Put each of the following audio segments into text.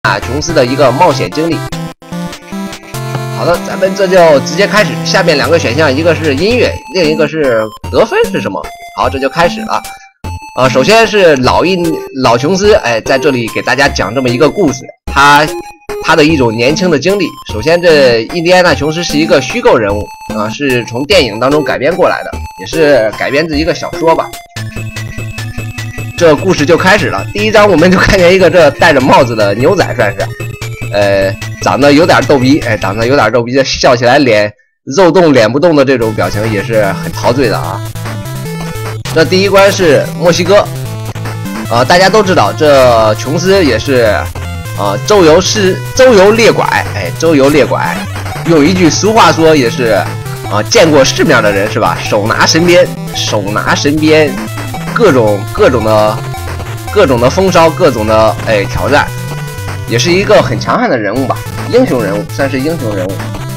琼斯的一个冒险经历。好的，咱们这就直接开始。下面2个选项，一个是音乐，另一个是得分是什么？好，这就开始了。首先是老琼斯，在这里给大家讲这么一个故事，他的一种年轻的经历。首先，这印第安纳琼斯是一个虚构人物是从电影当中改编过来的，也是改编自一个小说吧。这故事就开始了。第一章我们就看见一个这戴着帽子的牛仔，算是，长得有点逗逼，这笑起来脸肉动脸不动的这种表情也是很陶醉的啊。这第一关是墨西哥，大家都知道，这琼斯也是周游列拐，周游列拐，用一句俗话说也是见过世面的人是吧？手拿身边。各种的风骚，各种的挑战，也是一个很强悍的人物吧，英雄人物，算是英雄人物。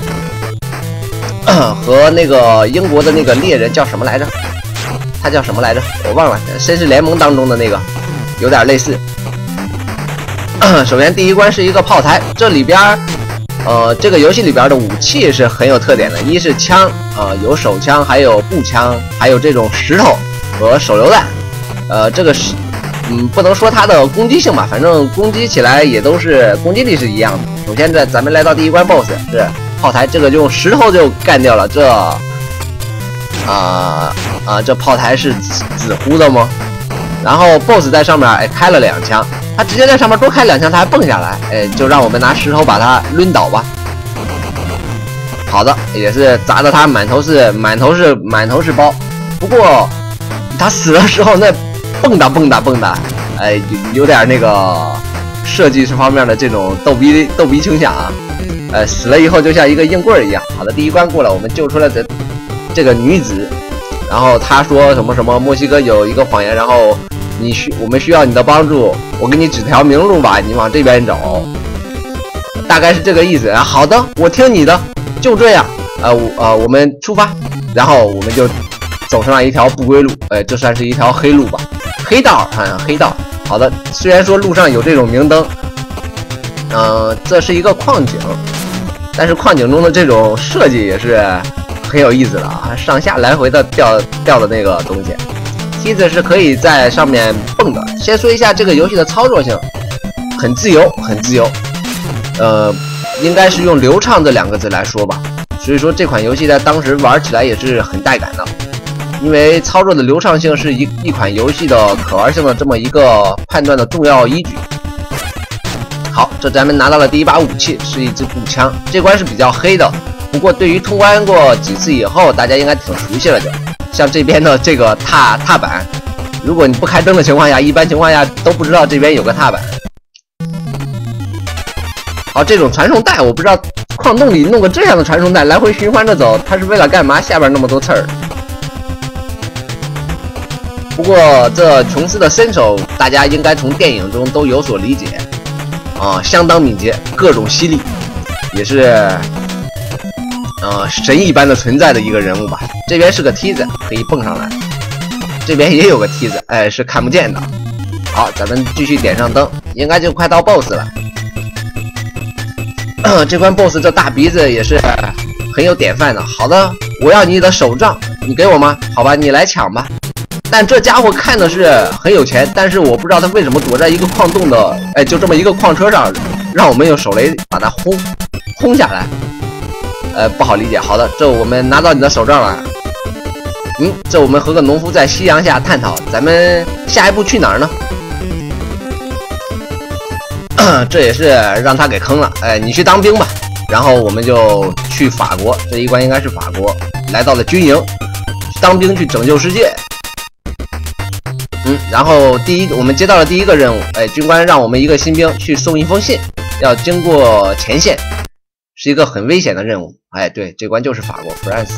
和那个英国的那个猎人叫什么来着？他叫什么来着？我忘了，绅士联盟当中的那个，有点类似。首先第一关是一个炮台，这里边这个游戏里边的武器是很有特点的，一是枪，有手枪，还有步枪，还有这种石头和手榴弹。这个是不能说它的攻击性吧，反正攻击起来也都是攻击力是一样的。首先咱们来到第一关 BOSS 是炮台，这个就用石头就干掉了。这炮台是紫糊的吗？然后 BOSS 在上面开了2枪，他直接在上面多开2枪，他还蹦下来，就让我们拿石头把他抡倒吧。好的，也是砸得他满头是包。不过他死的时候那蹦跶，有点那个设计这方面的这种逗逼倾向啊。死了以后就像一个硬棍一样。好的，第一关过了，我们救出了这个女子，然后她说什么墨西哥有一个谎言，然后我们需要你的帮助，我给你指条明路吧，你往这边走，大概是这个意思。好的，我听你的，就这样。我们出发，然后我们就走上了一条不归路，这算是一条黑路吧，黑道。好的，虽然说路上有这种明灯，这是一个矿井，但是矿井中的这种设计也是很有意思的啊，上下来回的掉的那个东西，梯子是可以在上面蹦的。先说一下这个游戏的操作性，很自由，应该是用流畅这2个字来说吧。所以说这款游戏在当时玩起来也是很带感的。因为操作的流畅性是一款游戏的可玩性的这么一个判断的重要依据。好，这咱们拿到了第一把武器，是一支步枪。这关是比较黑的，不过对于通关过几次以后，大家应该挺熟悉了的。像这边的这个踏板，如果你不开灯的情况下，一般情况下都不知道这边有个踏板。好，这种传送带，我不知道矿洞里弄个这样的传送带来回循环着走，它是为了干嘛？下边那么多刺儿。不过这琼斯的身手，大家应该从电影中都有所理解相当敏捷，各种犀利，也是神一般的存在的一个人物吧。这边是个梯子，可以蹦上来，这边也有个梯子，是看不见的。好，咱们继续点上灯，应该就快到 BOSS 了。这关 BOSS 这大鼻子也是很有典范的。好的，我要你的手杖，你给我吗？好吧，你来抢吧。但这家伙看的是很有钱，但是我不知道他为什么躲在一个矿洞的，就这么一个矿车上，让我们用手雷把他轰下来，不好理解。好的，这我们拿到你的手杖了。这我们和个农夫在夕阳下探讨，咱们下一步去哪儿呢？这也是让他给坑了，你去当兵吧。然后我们就去法国，这一关应该是法国，来到了军营，当兵去拯救世界。然后我们接到了第一个任务，军官让我们一个新兵去送一封信，要经过前线，是一个很危险的任务。对，这关就是法国 France。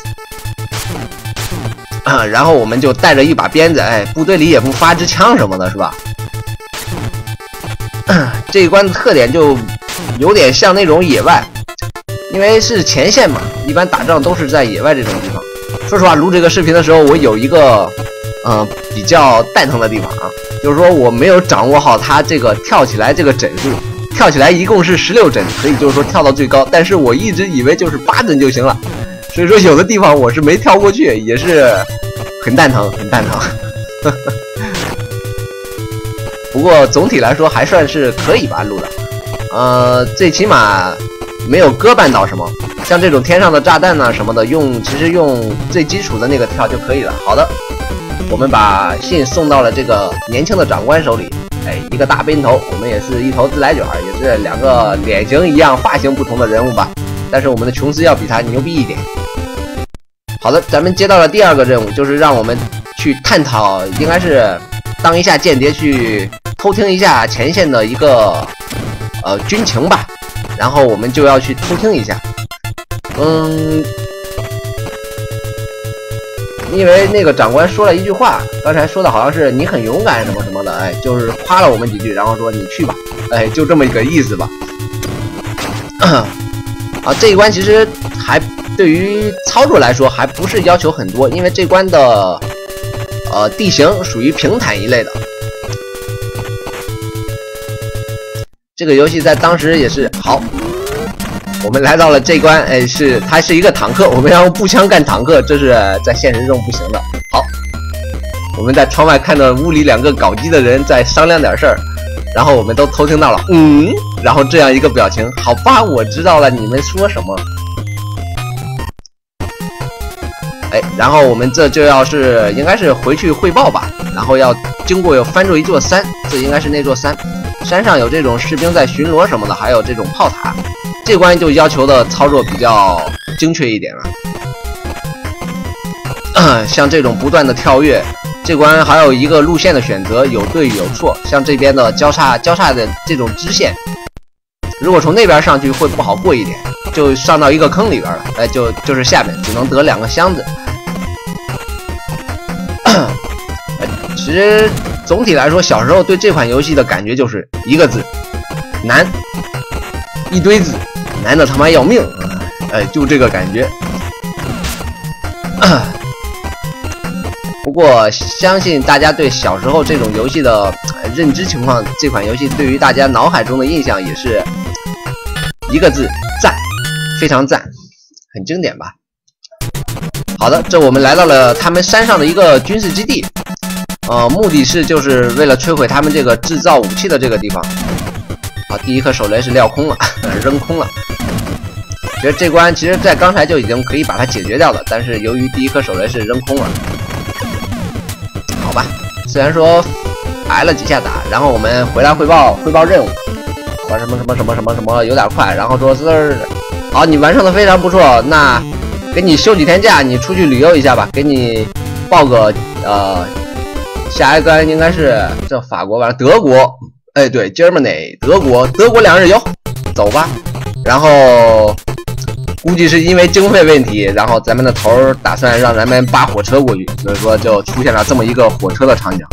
然后我们就带着一把鞭子，部队里也不发支枪什么的，是吧？这一关的特点就有点像那种野外，因为是前线嘛，一般打仗都是在野外这种地方。说实话，录这个视频的时候，我有一个比较蛋疼的地方啊，就是说我没有掌握好它这个跳起来这个帧数， 跳起来一共是16帧，可以就是说跳到最高。但是我一直以为就是8帧就行了，所以说有的地方我是没跳过去，也是很蛋疼，很蛋疼。不过总体来说还算是可以吧，录的。最起码没有割绊到什么，像这种天上的炸弹啊什么的，其实用最基础的那个跳就可以了。好的，我们把信送到了这个年轻的长官手里。哎，一个大背头，我们也是一头自来卷，也是2个脸型一样、发型不同的人物吧。但是我们的琼斯要比他牛逼一点。好的，咱们接到了第2个任务，就是让我们去探讨，应该是当一下间谍，去偷听一下前线的一个军情吧。然后我们就要去偷听一下。因为那个长官说了一句话，刚才说的好像是你很勇敢什么什么的，哎，就是夸了我们几句，然后说你去吧，哎，就这么一个意思吧。啊，这一关其实还对于操作来说还不是要求很多，因为这关的地形属于平坦一类的。这个游戏在当时也是好。我们来到了这关，哎，它是一个坦克，我们要用步枪干坦克，这是在现实中不行的。好，我们在窗外看到屋里2个搞基的人在商量点事儿，然后我们都偷听到了，然后这样一个表情，好吧，我知道了，你们说什么？哎，然后我们这就应该是回去汇报吧，然后要经过翻过一座山，这应该是那座山，山上有这种士兵在巡逻什么的，还有这种炮塔。这关就要求的操作比较精确一点了，像这种不断的跳跃，这关还有一个路线的选择，有对有错，像这边的交叉的这种支线，如果从那边上去会不好过一点，就上到一个坑里边了，哎，就是下面只能得2个箱子。其实总体来说，小时候对这款游戏的感觉就是一个字：难，一堆字。难的他妈要命，哎，就这个感觉。不过相信大家对小时候这种游戏的认知情况，这款游戏对于大家脑海中的印象也是一个字：赞，非常赞，很经典吧。好的，这我们来到了他们山上的一个军事基地，目的是就是为了摧毁他们这个制造武器的这个地方。好，第1颗手雷是撂空了，扔空了。觉得这关其实在刚才就已经可以把它解决掉了，但是由于第1颗手雷是扔空了，好吧，虽然说挨了几下打，然后我们回来汇报任务，说什么有点快，然后说好，你完成的非常不错，那给你休几天假，你出去旅游一下吧，给你报个下一关应该是这法国吧，德国，哎对 ，Germany 德国2日游，走吧，然后。估计是因为经费问题，然后咱们的头打算让咱们扒火车过去，所以说就出现了这么一个火车的场景。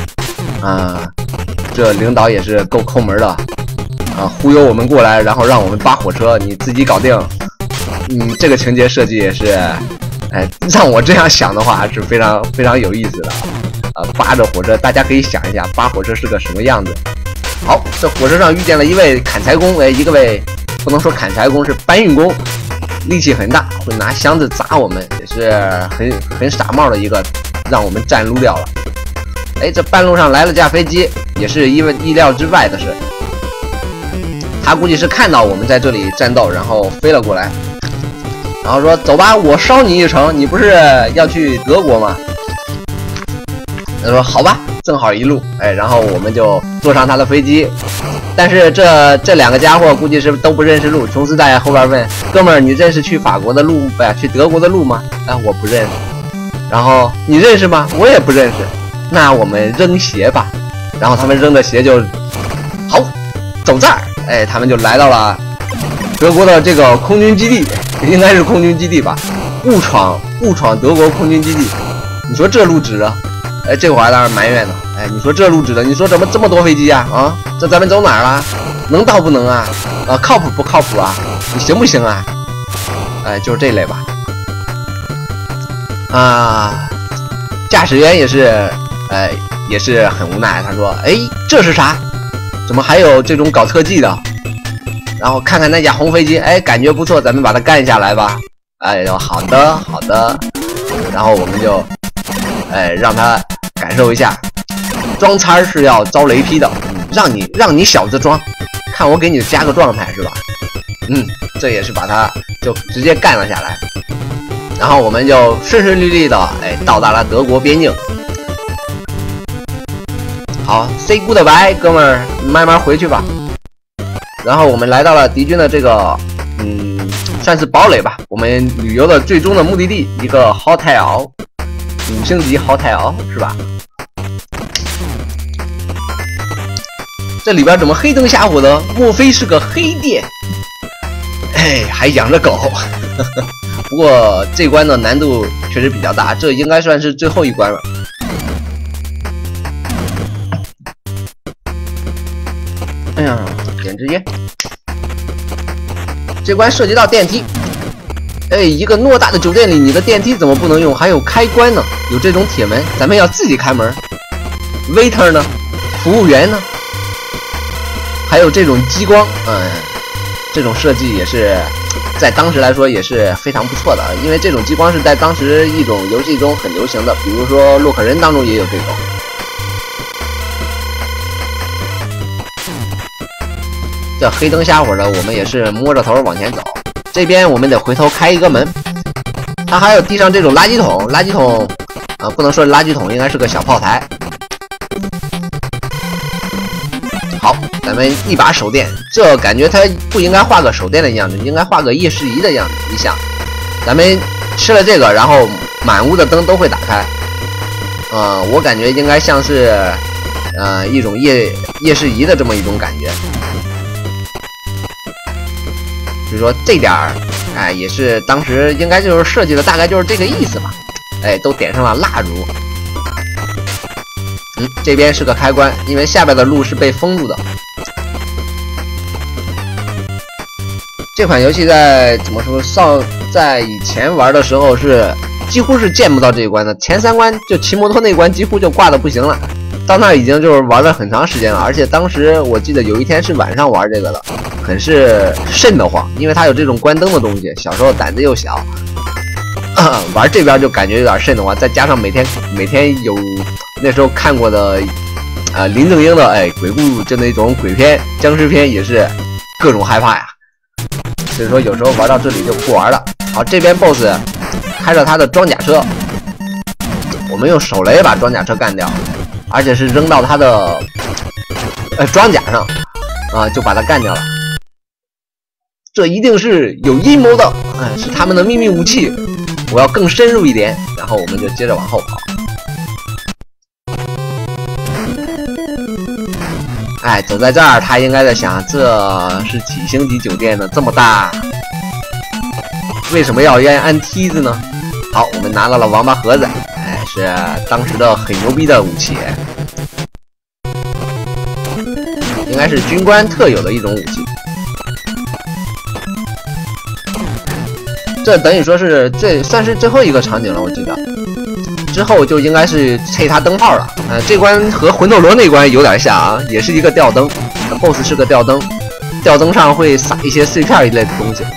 这领导也是够抠门的，忽悠我们过来，然后让我们扒火车，你自己搞定。这个情节设计也是，哎，让我这样想的话还是非常非常有意思的。扒着火车，大家可以想一下，扒火车是个什么样子。好，这火车上遇见了一位砍柴工，一位不能说砍柴工，是搬运工。力气很大，会拿箱子砸我们，也是很傻帽的一个，让我们站撸掉了。哎，这半路上来了架飞机，也是意料之外的事。他估计是看到我们在这里战斗，然后飞了过来，然后说：“走吧，我捎你一程，你不是要去德国吗？”他说：“好吧，正好一路。”哎，然后我们就坐上他的飞机。但是这2个家伙估计是都不认识路。琼斯在后边问：“哥们儿，你认识去法国的路去德国的路吗？”哎，我不认识。然后你认识吗？我也不认识。那我们扔鞋吧。然后他们扔的鞋就好，走这儿。哎，他们就来到了德国的这个空军基地，应该是空军基地吧？误闯德国空军基地。你说这路指啊？哎，这会儿还在那埋怨呢。哎，你说这路指的，你说怎么这么多飞机啊？这咱们走哪儿了？能到不能啊？靠谱不靠谱啊？你行不行啊？哎，就是这类吧。驾驶员也是，也是很无奈。他说：“哎，这是啥？怎么还有这种搞特技的？ 然后看看那架红飞机，哎，感觉不错，咱们把它干下来吧。哎呦，好的好的，然后我们就，哎，让他感受一下，装餐是要遭雷劈的，让你小子装，看我给你加个状态是吧？这也是把他就直接干了下来，然后我们就顺顺利利的，哎，到达了德国边境。好 ，say goodbye， 哥们儿，慢慢回去吧。然后我们来到了敌军的这个，算是堡垒吧。我们旅游的最终的目的地，一个 hotel， 5星级 hotel 是吧？这里边怎么黑灯瞎火的？莫非是个黑店？哎，还养着狗。不过这关的难度确实比较大，这应该算是最后一关了。哎呀，点直接。这关涉及到电梯。哎，一个偌大的酒店里，你的电梯怎么不能用？还有开关呢，有这种铁门，咱们要自己开门。waiter 呢？服务员呢？还有这种激光，这种设计也是在当时来说也是非常不错的，因为这种激光是在当时一种游戏中很流行的，比如说洛克人当中也有这种。这黑灯瞎火的，我们也是摸着头往前走。这边我们得回头开一个门，它还有地上这种垃圾桶，垃圾桶不能说是垃圾桶，应该是个小炮台。好，咱们一把手电，这感觉它不应该画个手电的样子，应该画个夜视仪的样子。你想，咱们吃了这个，然后满屋的灯都会打开。我感觉应该像是一种夜视仪的这么一种感觉。所以说这点儿，哎，也是当时应该就是设计的大概就是这个意思吧。哎，都点上了蜡烛。这边是个开关，因为下边的路是被封住的。这款游戏在怎么说在以前玩的时候是几乎是见不到这一关的，前3关就骑摩托那关几乎就挂的不行了，到那已经就是玩了很长时间了，而且当时我记得有一天是晚上玩这个的，很是瘆得慌，因为它有这种关灯的东西，小时候胆子又小。玩这边就感觉有点瘆得慌，再加上每天有那时候看过的林正英的鬼故就那种鬼片僵尸片，也是各种害怕呀，所以说有时候玩到这里就不玩了。好，这边 BOSS 开着他的装甲车，我们用手雷把装甲车干掉，而且是扔到他的装甲上就把他干掉了。这一定是有阴谋的，是他们的秘密武器。我要更深入一点，然后我们就接着往后跑。哎，走在这儿，他应该在想，这是几星级酒店呢？这么大，为什么要按梯子呢？好，我们拿到了王八盒子，哎，是当时的很牛逼的武器，应该是军官特有的一种武器。这等于说是算是最后一个场景了，我记得。之后就应该是配他灯泡了。这关和魂斗罗那关有点像啊，也是一个吊灯。BOSS 是个吊灯，吊灯上会撒一些碎片一类的东西。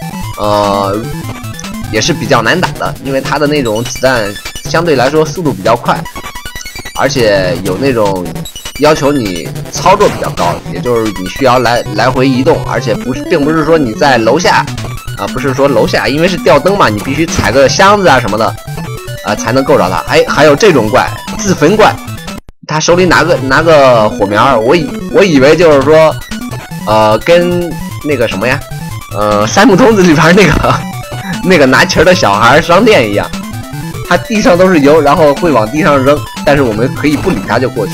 也是比较难打的，因为它的那种子弹相对来说速度比较快，而且有那种要求你操作比较高，也就是你需要来回移动，而且并不是说你在楼下。不是说楼下，因为是吊灯嘛，你必须踩个箱子啊什么的，才能够着它。哎，还有这种怪，自焚怪，他手里拿个火苗，我以为就是说，跟那个什么呀，三木童子里边那个拿旗儿的小孩商店一样，他地上都是油，然后会往地上扔，但是我们可以不理他就过去。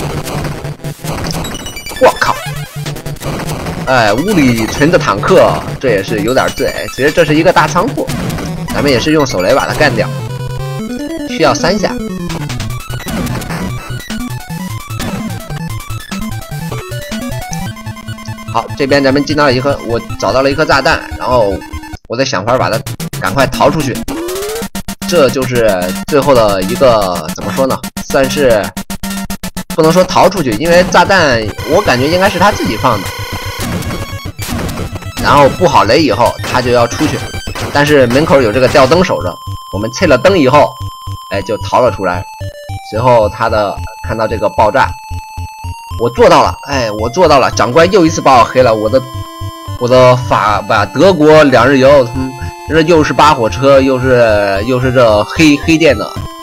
我靠！哎，屋里存着坦克，这也是有点醉。其实这是一个大仓库，咱们也是用手雷把它干掉，需要3下。好，这边咱们进到了我找到了一颗炸弹，然后我在想法把它赶快逃出去。这就是最后的一个怎么说呢？算是不能说逃出去，因为炸弹我感觉应该是他自己放的。 然后布好雷以后，他就要出去，但是门口有这个吊灯守着。我们淬了灯以后，哎，就逃了出来。随后看到这个爆炸，我做到了，哎，我做到了。长官又一次把我黑了，我的德国2日游，这又是扒火车，又是这黑店的，